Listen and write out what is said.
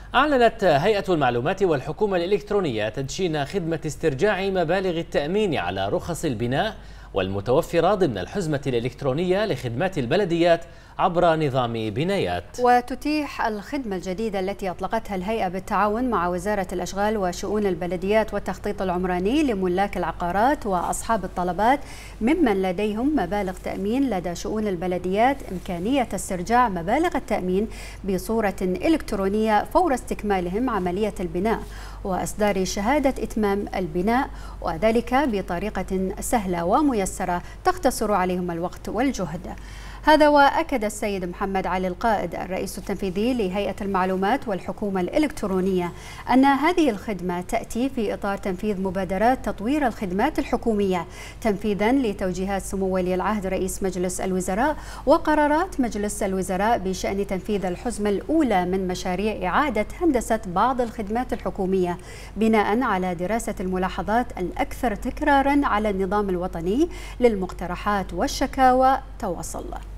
أعلنت هيئة المعلومات والحكومة الإلكترونية تدشين خدمة استرجاع مبالغ التأمين على رخص البناء والمتوفرة ضمن الحزمة الإلكترونية لخدمات البلديات عبر نظام بنايات. وتتيح الخدمة الجديدة التي أطلقتها الهيئة بالتعاون مع وزارة الأشغال وشؤون البلديات والتخطيط العمراني لملاك العقارات وأصحاب الطلبات ممن لديهم مبالغ تأمين لدى شؤون البلديات إمكانية استرجاع مبالغ التأمين بصورة إلكترونية فور استكمالهم عملية البناء وإصدار شهادة إتمام البناء، وذلك بطريقة سهلة وميسرة تختصر عليهم الوقت والجهد. هذا وأكد السيد محمد علي القائد الرئيس التنفيذي لهيئة المعلومات والحكومة الإلكترونية أن هذه الخدمة تأتي في إطار تنفيذ مبادرات تطوير الخدمات الحكومية تنفيذا لتوجيهات سمو ولي العهد رئيس مجلس الوزراء وقرارات مجلس الوزراء بشأن تنفيذ الحزمة الأولى من مشاريع إعادة هندسة بعض الخدمات الحكومية بناء على دراسة الملاحظات الأكثر تكرارا على النظام الوطني للمقترحات والشكاوى توصل.